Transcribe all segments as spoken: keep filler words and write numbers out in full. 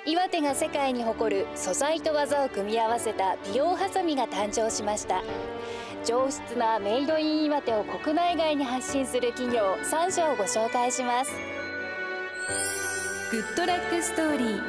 岩手が世界に誇る素材と技を組み合わせた美容ハサミが誕生しました。上質なメイドイン岩手を国内外に発信する企業さんしょをご紹介します。グッドラックストーリー。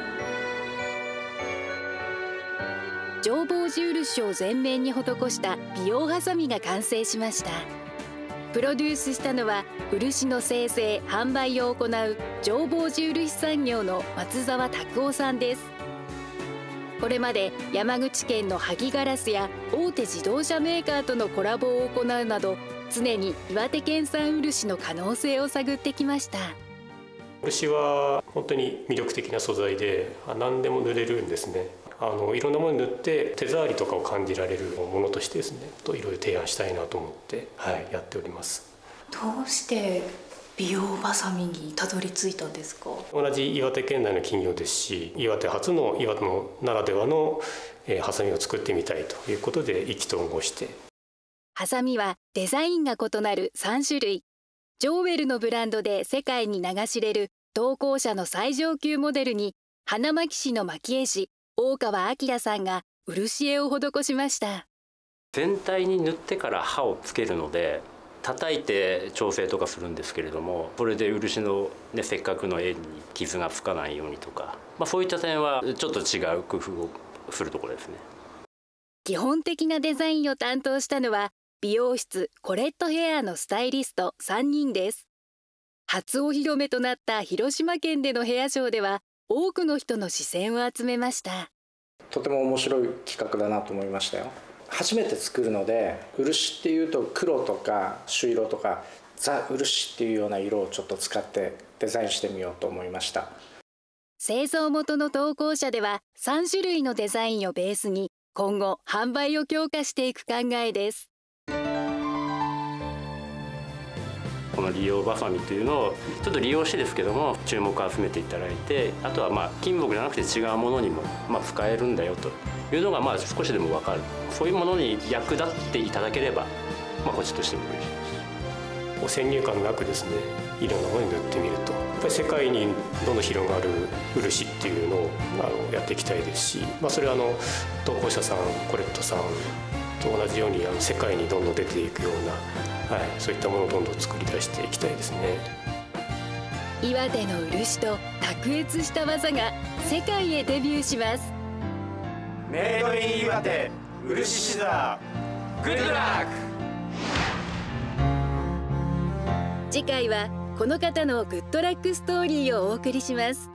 浄法寺漆を全面に施した美容ハサミが完成しました。プロデュースしたのは漆の生成・販売を行う浄法寺漆産業の松沢拓夫さんです。これまで山口県の萩ガラスや大手自動車メーカーとのコラボを行うなど、常に岩手県産漆の可能性を探ってきました。 漆は本当に魅力的な素材で、何でも塗れるんですね。あのいろんなものに塗って手触りとかを感じられるものとしてですね、といろいろ提案したいなと思って、はい、やっております。 どうして美容バサミにたどり着いたんですか？ 同じ岩手県内の企業ですし、岩手初の岩手のならではの、えー、ハサミを作ってみたいということで意気投合して。 ハサミはデザインが異なるさんしゅるい。ジョーウェルのブランドで世界に名が知れる投稿者の最上級モデルに、花巻市の蒔絵師大川明さんが漆絵を施しました。 全体に塗ってから刃をつけるので、叩いて調整とかするんですけれども、これで漆の、ね、せっかくの絵に傷がつかないようにとか、まあ、そういった点はちょっと違う工夫をするところですね。 基本的なデザインを担当したのは美容室コレットヘアのスタイリストさんにんです。初お披露目となった広島県でのヘアショーでは、多くの人の視線を集めました。 とても面白い企画だなと思いましたよ。初めて作るので、漆っていうと黒とか朱色とかザ・漆っていうような色をちょっと使ってデザインしてみようと思いました。 製造元の投稿者ではさんしゅるいのデザインをベースに今後販売を強化していく考えです。 この利用バサミというのをちょっと利用してですけども、注目を集めていただいて、あとはまあ金属じゃなくて違うものにもまあ使えるんだよというのがまあ少しでも分かる、そういうものに役立っていただければ、まあこっちとしても嬉しいです。 先入観なくですね、いろんなものに塗ってみると、やっぱり世界にどんどん広がる漆っていうのをあのやっていきたいですし、まあ、それはあの投稿者さんコレットさんと同じようにあの世界にどんどん出ていくような、はい、そういったものをどんどん作り出していきたいですね。 岩手の漆と卓越した技が世界へデビューします。 メイドイン岩手漆シザー、グッドラック。 次回はこの方のグッドラックストーリーをお送りします。